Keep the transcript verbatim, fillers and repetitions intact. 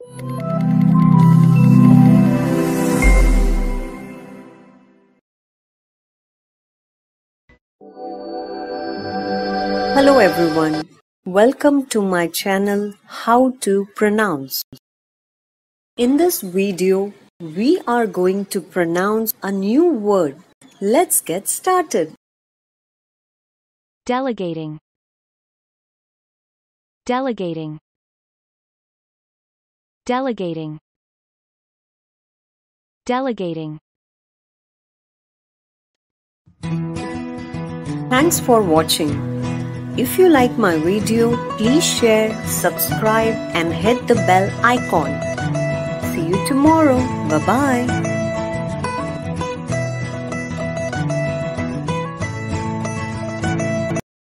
Hello everyone, welcome to my channel How to Pronounce. In this video, we are going to pronounce a new word. Let's get started. Delegating. Delegating. Delegating. Delegating. Thanks for watching. If you like my video, please share, subscribe and hit the bell icon. See you tomorrow. Bye-bye.